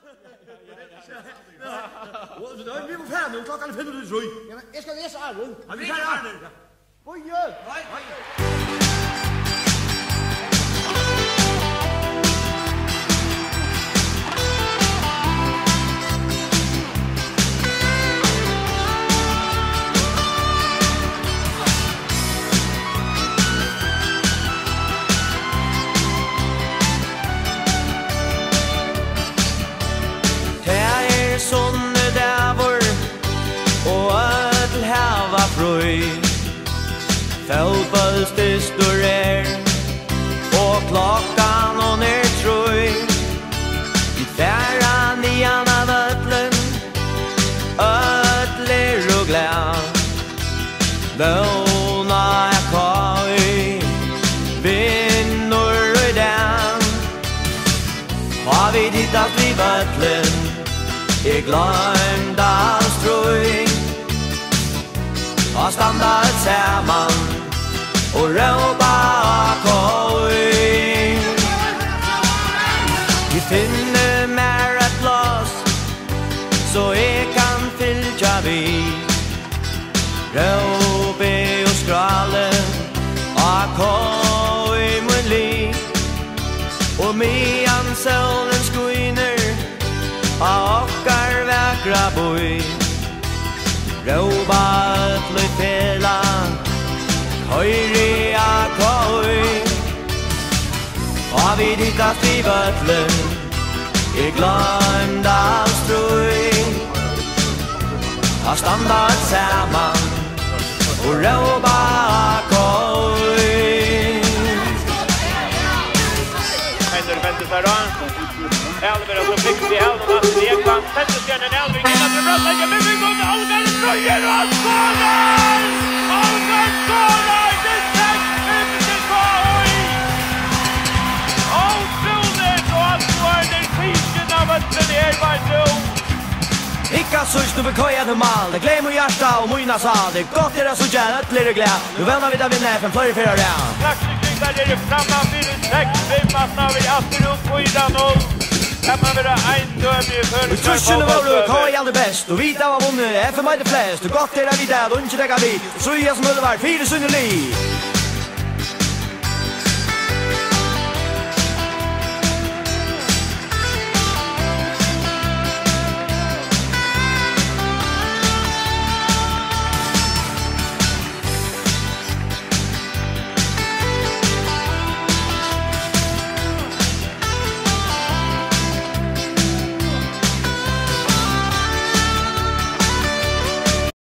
Vi må færre nu, klokken 5 minutter til. Jamen, jeg skal læse Arlen. Vi kan Arlen. Hvor gjør? Sånne dæver og ødel heva frøy Fotballsdystorer og klokkan og trøy Vi færa nian av ødlen ødler og glad Våna er koi vinnor og den Har vi ditt at vi ødlen Jeg glömde all strøy Og standa et saman Og råpa koi Vi finner mer et plass Så jeg kan fylltja vi Råpe og skrale Og koi mun li Og mian solen skuiner Okkar väkra boi Råba ötlöj fela Høyri a koi Har vi ditt at vi vötlun Jeg glömde all strøy Har standat saman Og råba koi Hender ventet her da Elver som fikk til helden av Strekvann. Settestjernen Elving innan til Brøtlegge. Men vi går til Algar Strøyer og skåler! Algar skåler! Det er 6-5-2! Otroligt! Og alt var den tisken av øtten her var nå. Ikka sørst nu vil køya til mal Det glem og hjärsta og møyna sal Det er godt dere så gjerne øtler og gled Nu venner vi da vinner FN flere fyrer det Klaksvík der er framme 4-6-5 Matten har vi alltid opp på i dag nå Kan man være eindømig for Vi trusjene våre køy aldri best Og vita var vunnet FN meg det flest Og godt dere vi der og ikke dekka vi Så jeg som øde var 4 sunne li